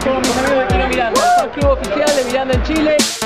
con mis amigos de Kino Miranda, el fan club oficial de Miranda en Chile.